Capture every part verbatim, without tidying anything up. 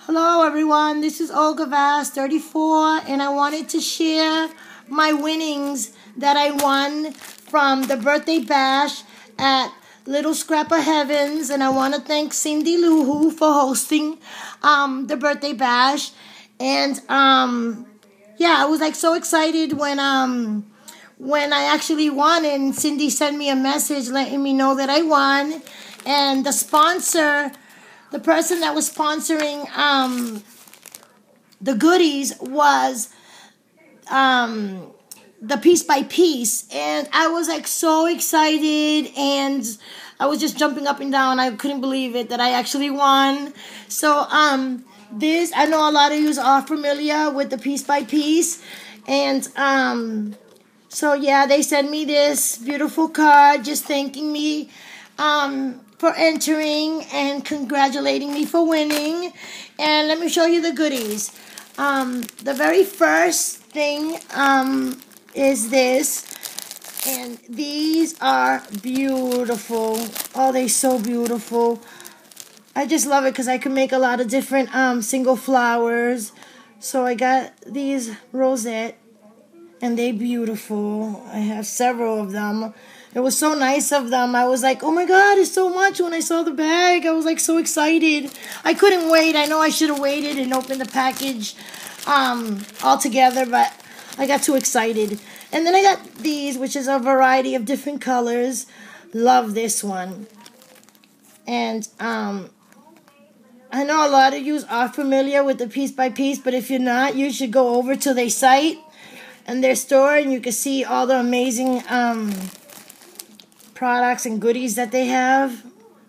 Hello everyone, this is Olga Vass, thirty-four, and I wanted to share my winnings that I won from the birthday bash at Little Scrap of Heavens, and I want to thank Cindy Luhu for hosting um, the birthday bash. And um, yeah, I was like so excited when um, when I actually won, and Cindy sent me a message letting me know that I won, and the sponsor. The person that was sponsoring um, the goodies was um, the Piece by Piece. And I was like so excited, and I was just jumping up and down. I couldn't believe it that I actually won. So um, this, I know a lot of you are familiar with the Piece by Piece. And um, so yeah, they sent me this beautiful card just thanking me um, for entering and congratulating me for winning. And let me show you the goodies. Um, the very first thing um, is this. And these are beautiful. Oh, they're so beautiful. I just love it because I can make a lot of different um, single flowers. So I got these rosette. And they're beautiful. I have several of them. It was so nice of them. I was like, oh my God, it's so much. When I saw the bag, I was like so excited. I couldn't wait. I know I should have waited and opened the package um, all together, but I got too excited. And then I got these, which is a variety of different colors. Love this one. And um, I know a lot of you are familiar with the Piece by Piece, but if you're not, you should go over to their site and their store, and you can see all the amazing um, products and goodies that they have.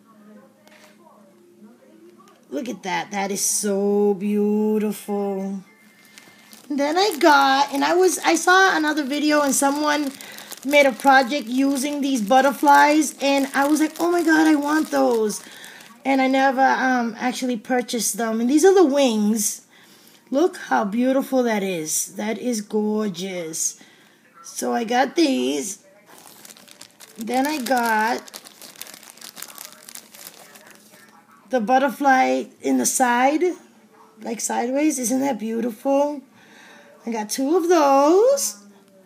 Look at that. That is so beautiful. And then I got, and I was, I saw another video, and someone made a project using these butterflies, and I was like, oh my God, I want those. And I never um, actually purchased them. And these are the wings. Look how beautiful that is. That is gorgeous. So I got these. Then I got the butterfly in the side, like sideways. Isn't that beautiful? I got two of those.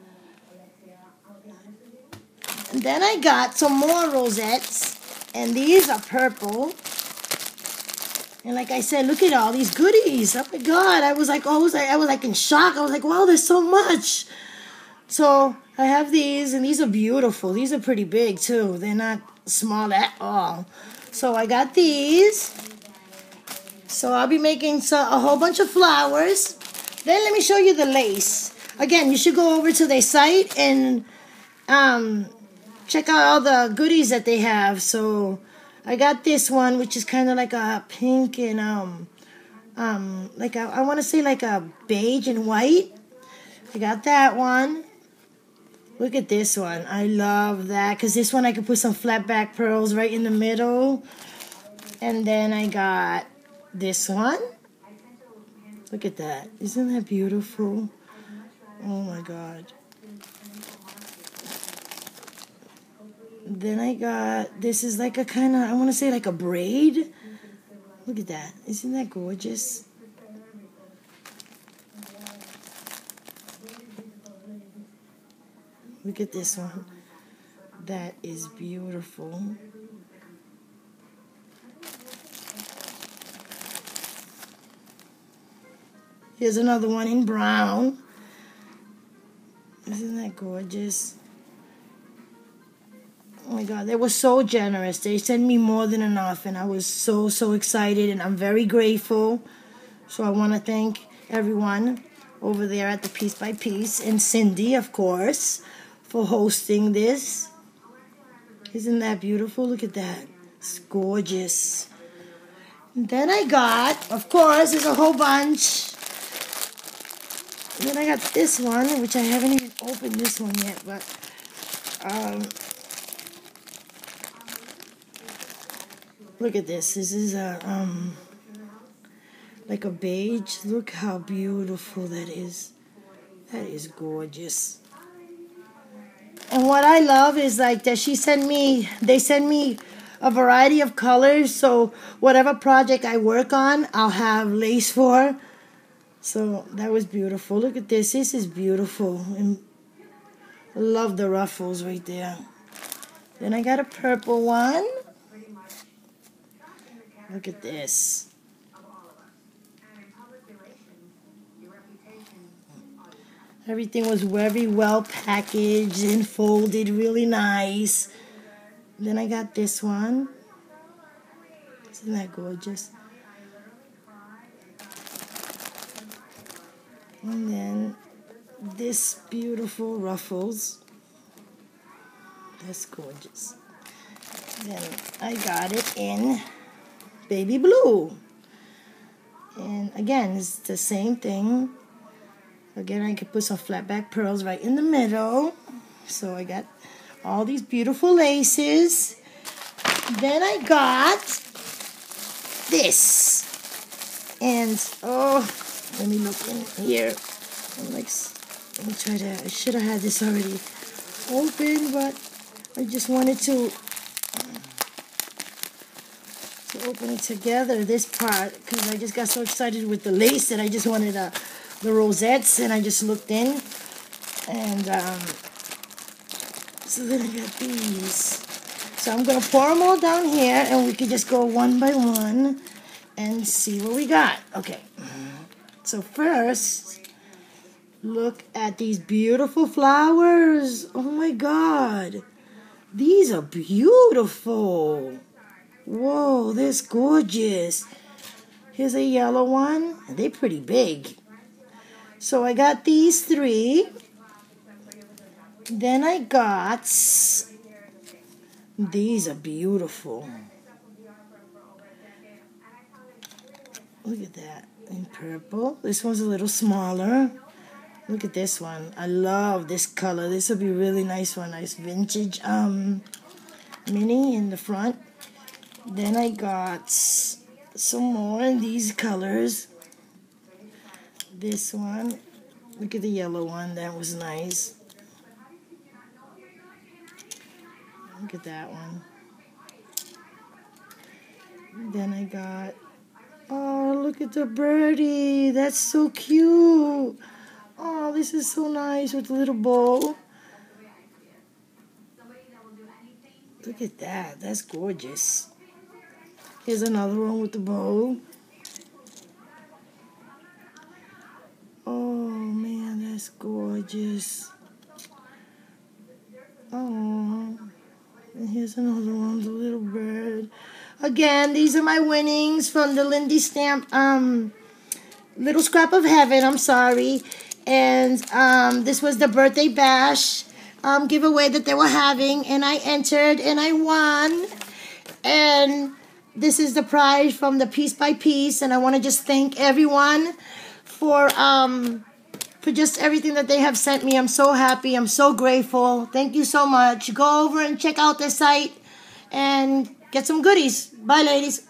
And then I got some more rosettes. And these are purple. And like I said, look at all these goodies. Oh my God. I was like, oh, I was like, I was like in shock. I was like, wow, there's so much. So I have these, and these are beautiful. These are pretty big too. They're not small at all. So I got these. So I'll be making so, a whole bunch of flowers. Then let me show you the lace. Again, you should go over to their site and um, check out all the goodies that they have. So I got this one, which is kind of like a pink and, um, um, like a, I want to say like a beige and white. I got that one. Look at this one. I love that because this one I could put some flat back pearls right in the middle. And then I got this one. Look at that. Isn't that beautiful? Oh my God. Then I got, this is like a kind of, I want to say like a braid. Look at that. Isn't that gorgeous? Look at this one. That is beautiful. Here's another one in brown. Isn't that gorgeous? Oh my God, they were so generous. They sent me more than enough, and I was so, so excited, and I'm very grateful. So I want to thank everyone over there at the Piece by Piece, and Cindy, of course, for hosting this. Isn't that beautiful? Look at that. It's gorgeous. And then I got, of course, there's a whole bunch. And then I got this one, which I haven't even opened this one yet, but um, look at this. This is a um, like a beige. Look how beautiful that is. That is gorgeous. And what I love is like that she sent me, they send me a variety of colors, so whatever project I work on, I'll have lace for. So that was beautiful. Look at this. This is beautiful. And I love the ruffles right there. Then I got a purple one. Look at this. Everything was very well packaged and folded, really nice. Then I got this one. Isn't that gorgeous? And then this beautiful ruffles. That's gorgeous. Then I got it in baby blue. And again, it's the same thing. Again, I could put some flat back pearls right in the middle. So I got all these beautiful laces. Then I got this. And, oh, let me look in here. I'm like, let me try to, I should have had this already open, but I just wanted to, to open it together, this part, because I just got so excited with the lace that I just wanted a, the rosettes, and I just looked in, and um, so then I got these. So I'm going to pour them all down here, and we can just go one by one and see what we got. Okay, so first, look at these beautiful flowers. Oh my God. These are beautiful. Whoa, that's gorgeous. Here's a yellow one. They're pretty big. So I got these three. Then I got, these are beautiful. Look at that, in purple. This one's a little smaller. Look at this one. I love this color. This will be really nice for a nice vintage um, mini in the front. Then I got some more in these colors. This one. Look at the yellow one. That was nice. Look at that one. Then I got, oh, look at the birdie. That's so cute. Oh, this is so nice with the little bow. Look at that. That's gorgeous. Here's another one with the bow. Oh, man, that's gorgeous. Oh, and here's another one, the little bird. Again, these are my winnings from the Lindy Stamp um, Little Scrap of Heaven. I'm sorry. And um, this was the birthday bash um, giveaway that they were having. And I entered and I won. And this is the prize from the Piece by Piece. And I want to just thank everyone for um, for just everything that they have sent me. I'm so happy. I'm so grateful. Thank you so much. Go over and check out their site and get some goodies. Bye, ladies.